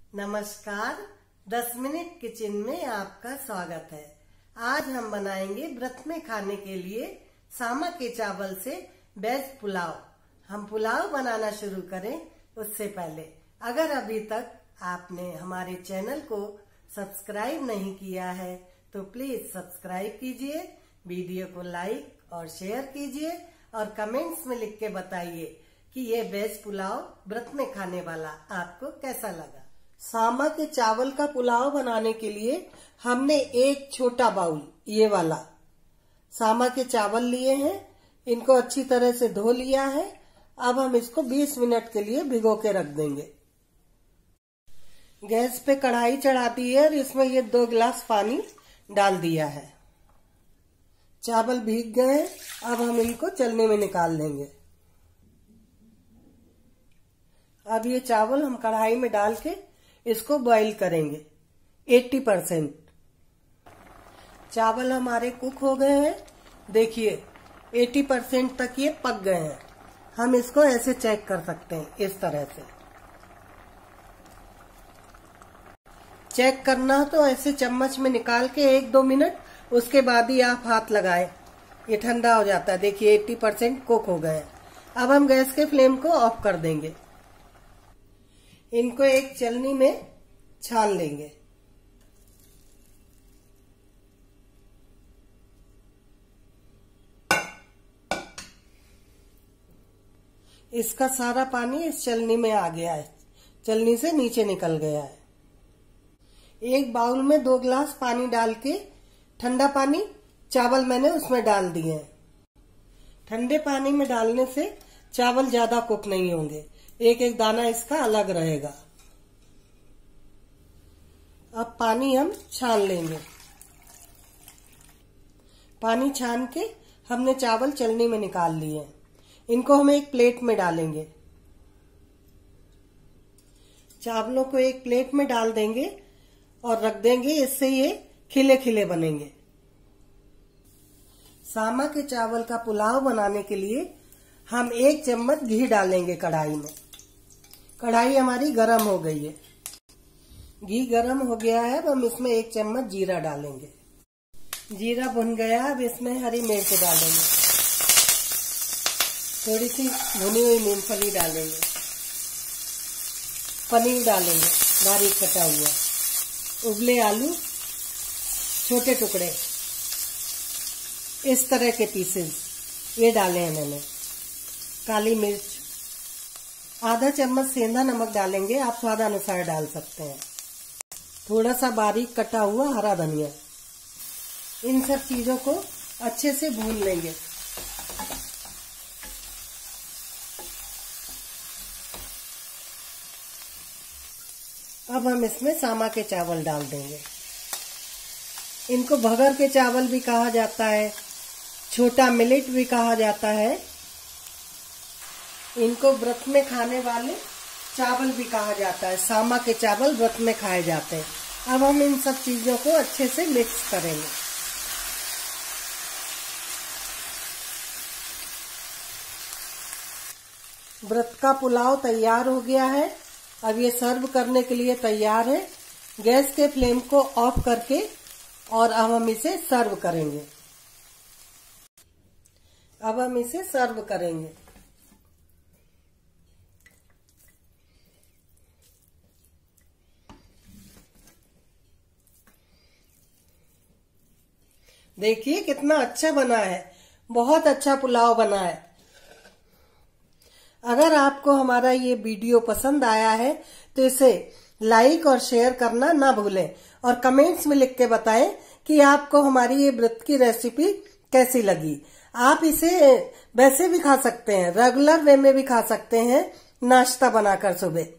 नमस्कार, 10 minute kitchen में आपका स्वागत है। आज हम बनाएंगे व्रत में खाने के लिए सामा के चावल से बेस्ट पुलाव। हम पुलाव बनाना शुरू करें उससे पहले अगर अभी तक आपने हमारे चैनल को सब्सक्राइब नहीं किया है तो प्लीज सब्सक्राइब कीजिए, वीडियो को लाइक और शेयर कीजिए और कमेंट्स में लिख के बताइए कि ये बेस्ट पुलाव व्रत में खाने वाला आपको कैसा लगा। सामा के चावल का पुलाव बनाने के लिए हमने एक छोटा बाउल ये वाला सामा के चावल लिए हैं। इनको अच्छी तरह से धो लिया है। अब हम इसको 20 मिनट के लिए भिगो के रख देंगे। गैस पे कढ़ाई चढ़ा दी है और इसमें ये 2 गिलास पानी डाल दिया है। चावल भीग गए हैं, अब हम इनको चलने में निकाल लेंगे। अब ये चावल हम कढ़ाई में डाल के इसको बॉईल करेंगे 80%। चावल हमारे कुक हो गए हैं। देखिए 80% तक ये पक गए हैं। हम इसको ऐसे चेक कर सकते हैं, इस तरह से चेक करना हो तो ऐसे चम्मच में निकाल के 1-2 मिनट, उसके बाद ही आप हाथ लगाएं। ये ठंडा हो जाता है। देखिए 80% कुक हो गए हैं। अब हम गैस के फ्लेम को ऑफ कर देंगे। इनको एक छलनी में छान लेंगे। इसका सारा पानी इस छलनी में आ गया है, छलनी से नीचे निकल गया है। एक बाउल में 2 गिलास पानी डाल के ठंडा पानी चावल मैंने उसमें डाल दिए हैं। ठंडे पानी में डालने से चावल ज्यादा कुक नहीं होंगे, एक एक दाना इसका अलग रहेगा। अब पानी हम छान लेंगे। पानी छान के हमने चावल चलनी में निकाल लिए हैं। इनको हम एक प्लेट में डालेंगे। चावलों को एक प्लेट में डाल देंगे और रख देंगे। इससे ये खिले खिले बनेंगे। सामा के चावल का पुलाव बनाने के लिए हम 1 चम्मच घी डालेंगे कढ़ाई में। कढ़ाई हमारी गरम हो गई है। घी गरम हो गया है। अब हम इसमें 1 चम्मच जीरा डालेंगे। जीरा भुन गया। अब इसमें हरी मिर्च डालेंगे। थोड़ी सी भुनी हुई मूंगफली डालेंगे। पनीर डालेंगे बारीक कटा हुआ। उबले आलू छोटे टुकड़े इस तरह के पीसेस ये डाले हैं मैंने। काली मिर्च, आधा चम्मच सेंधा नमक डालेंगे। आप स्वाद अनुसार डाल सकते हैं। थोड़ा सा बारीक कटा हुआ हरा धनिया। इन सब चीजों को अच्छे से भून लेंगे। अब हम इसमें सामा के चावल डाल देंगे। इनको भगर के चावल भी कहा जाता है, छोटा मिलेट भी कहा जाता है। इनको व्रत में खाने वाले चावल भी कहा जाता है। सामा के चावल व्रत में खाए जाते हैं। अब हम इन सब चीजों को अच्छे से मिक्स करेंगे। व्रत का पुलाव तैयार हो गया है। अब ये सर्व करने के लिए तैयार है। गैस के फ्लेम को ऑफ करके और अब हम इसे सर्व करेंगे। अब हम इसे सर्व करेंगे। देखिए कितना अच्छा बना है। बहुत अच्छा पुलाव बना है। अगर आपको हमारा ये वीडियो पसंद आया है तो इसे लाइक और शेयर करना ना भूलें और कमेंट्स में लिख के बताएं कि आपको हमारी ये व्रत की रेसिपी कैसी लगी। आप इसे वैसे भी खा सकते हैं, रेगुलर वे में भी खा सकते हैं, नाश्ता बनाकर सुबह।